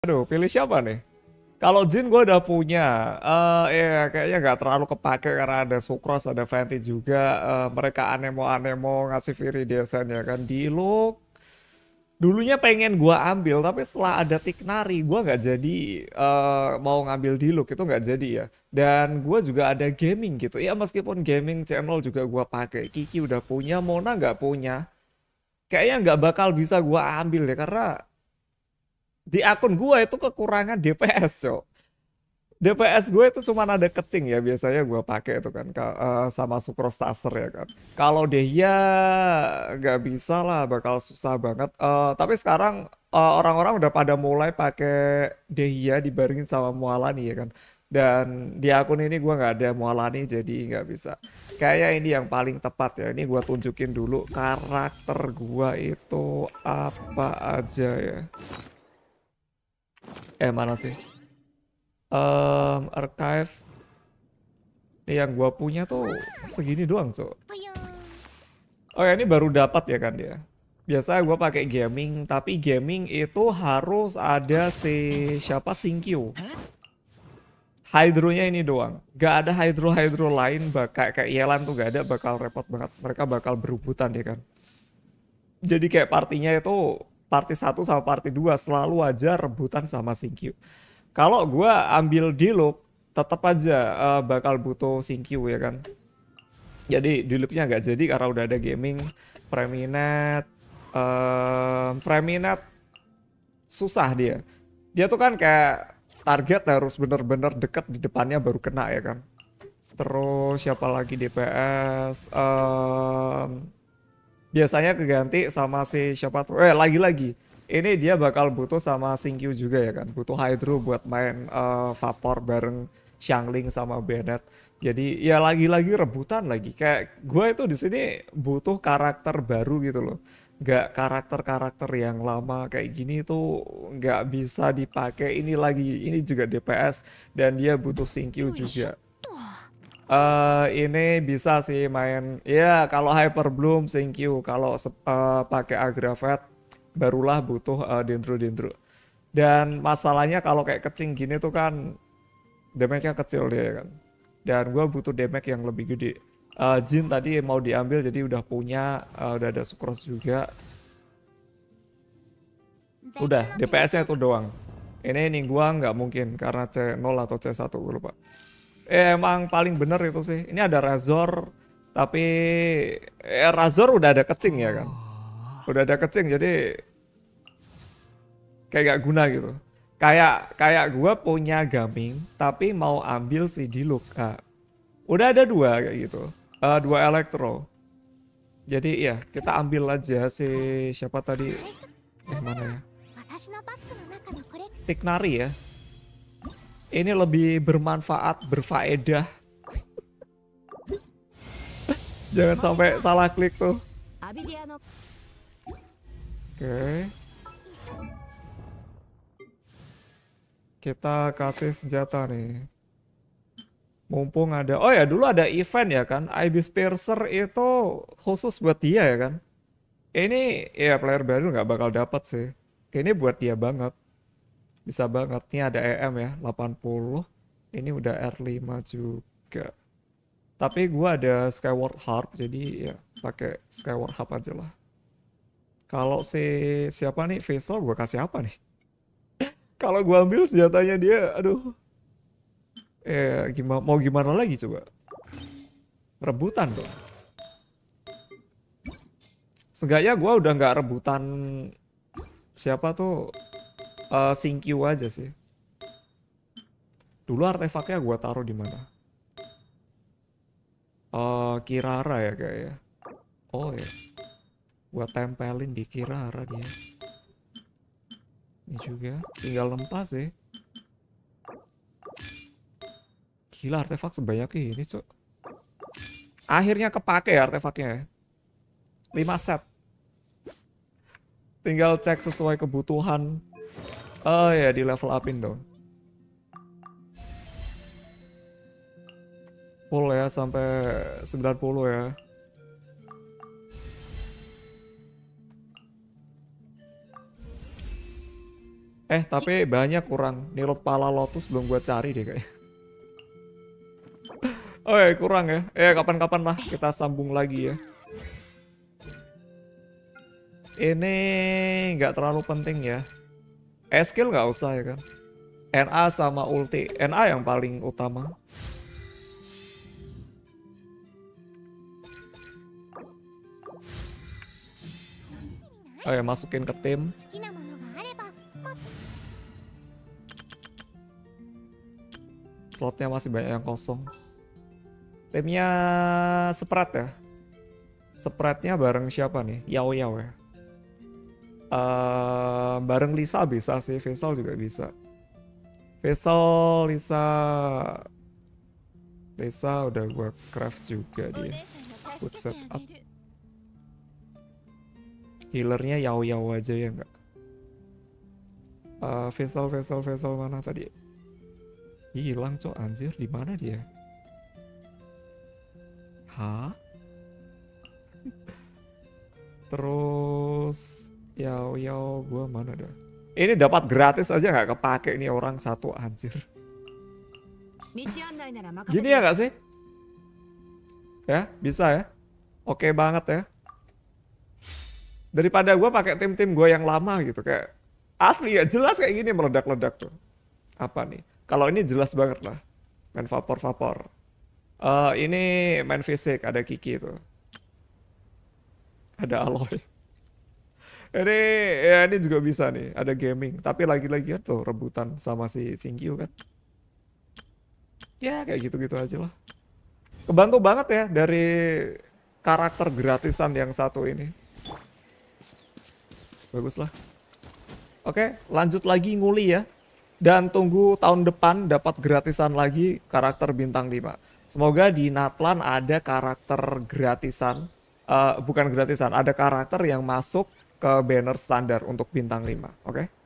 Aduh, pilih siapa nih? Kalau Jin gue udah punya, ya kayaknya nggak terlalu kepake karena ada Sucrose, ada Venti juga. Mereka anemo-anemo ngasih Viridiesen ya kan. Diluc, dulunya pengen gue ambil, tapi setelah ada Tighnari, gue nggak jadi mau ngambil Diluc, itu nggak jadi ya. Dan gue juga ada gaming gitu. Ya meskipun gaming channel juga gue pakai. Kiki udah punya, Mona nggak punya. Kayaknya nggak bakal bisa gue ambil ya karena di akun gue itu kekurangan DPS, cok. DPS gue itu cuma ada kecing ya biasanya gue pakai itu kan sama Sucrostaser ya kan. Kalau Dehya nggak bisa lah, bakal susah banget. Tapi sekarang orang-orang udah pada mulai pakai Dehya dibarengin sama Mualani ya kan. Dan di akun ini gue nggak ada Mualani jadi nggak bisa. Kayaknya ini yang paling tepat ya. Ini gue tunjukin dulu karakter gue itu apa aja ya. Mana sih? Archive. Ini yang gua punya tuh segini doang, Cok. Oh ya, ini baru dapat ya kan dia. Biasa gua pakai gaming, tapi gaming itu harus ada si siapa Sinkyu. Hydro-nya ini doang. Gak ada hydro lain, kayak Yelan tuh gak ada, bakal repot banget. Mereka bakal berebutan ya kan. Jadi kayak partinya itu party satu sama party 2 selalu aja rebutan sama Sinkyu. Kalau gua ambil Diluc, tetap aja bakal butuh Sinkyu ya kan. Jadi Dilucnya nggak jadi karena udah ada gaming. Freminet, Freminet susah dia. Dia tuh kan kayak target harus bener-bener deket di depannya baru kena ya kan. Terus siapa lagi DPS? Biasanya keganti sama si siapa tuh? Lagi-lagi. Ini dia bakal butuh sama Sinkyu juga ya kan. Butuh Hydro buat main Vapor bareng Xiangling sama Bennett. Jadi ya lagi-lagi rebutan lagi. Kayak gue itu di sini butuh karakter baru gitu loh. Gak karakter-karakter yang lama kayak gini tuh nggak bisa dipakai. Ini lagi, ini juga DPS dan dia butuh Sinkyu juga. Ini bisa sih main ya kalau Hyper Bloom, thank you. Kalau pakai Aggravate barulah butuh Dendro. Dan masalahnya kalau kayak kecing gini tuh kan damage-nya kecil dia kan. Dan gue butuh damage yang lebih gede. Jin tadi mau diambil jadi udah punya, udah ada Sucrose juga. Udah, DPS-nya itu doang. Ini gua nggak mungkin karena C0 atau C1 gue lupa. Emang paling bener itu sih. Ini ada Razor, tapi Razor udah ada kecing ya kan. Udah ada kecing jadi kayak gak guna gitu. Kayak gue punya Gaming, tapi mau ambil si Diluc. Nah, udah ada dua kayak gitu. Dua Elektro. Jadi ya kita ambil aja si siapa tadi? Mana ya? Tighnari ya. Ini lebih bermanfaat, berfaedah. Jangan sampai salah klik tuh. Oke. Kita kasih senjata nih. Mumpung ada. Oh ya, dulu ada event ya kan. Ibis Piercer itu khusus buat dia ya kan. Ini ya player baru nggak bakal dapat sih. Ini buat dia banget. Bisa banget. Ini ada EM ya, 80. Ini udah R5 juga. Tapi gua ada Skyward Harp, jadi ya pakai Skyward Harp aja lah. Kalau si siapa nih Vessel gua kasih apa nih? Kalau gua ambil senjatanya dia, aduh. Gimana mau gimana lagi coba? Rebutan tuh. Seenggaknya gua udah nggak rebutan siapa tuh Sinkyu aja sih. Dulu artefaknya gua taruh di mana? Kirara ya kayaknya. Oh ya. Gua tempelin di Kirara dia. Ini juga tinggal lempas sih. Gila artefak sebanyak ini cok. Akhirnya kepake ya artefaknya. 5 set. Tinggal cek sesuai kebutuhan. Oh ya di level upin dong. Full ya sampai 90 ya. Tapi banyak kurang. Nilot Pala Lotus belum gua cari deh kayaknya. Oh ya, kurang ya. Kapan-kapan lah kita sambung lagi ya. Ini nggak terlalu penting ya. Skill nggak usah ya kan. NA sama ulti. NA yang paling utama. Oh ya, masukin ke tim. Slotnya masih banyak yang kosong. Timnya spread ya. Spreadnya bareng siapa nih? Yao Yao ya. Bareng Lisa bisa sih. Vessel juga bisa. Vessel, Lisa udah gue craft juga dia. Good setup. Healernya Yao Yao aja ya enggak. Vessel mana tadi? Hilang cok, anjir, di mana dia? Hah? Terus Yao Yao gua mana dah? Ini dapat gratis aja nggak kepake nih orang satu, anjir. Gini ya nggak sih? Ya, bisa ya. Oke banget ya. Daripada gue pakai tim-tim gue yang lama gitu, kayak asli ya jelas kayak gini meledak-ledak tuh. Apa nih? Kalau ini jelas banget lah. Main vapor. Ini main fisik, ada Kiki tuh. Ada Aloy. Ini juga bisa nih, ada gaming. Tapi lagi-lagi tuh rebutan sama si Singkyu kan. Ya kayak gitu-gitu aja lah. Kebantu banget ya dari karakter gratisan yang satu ini. Bagus lah. Oke, lanjut lagi nguli ya. Dan tunggu tahun depan dapat gratisan lagi karakter bintang 5. Semoga di Natlan ada karakter gratisan. Bukan gratisan, ada karakter yang masuk ke banner standar untuk bintang 5. Oke?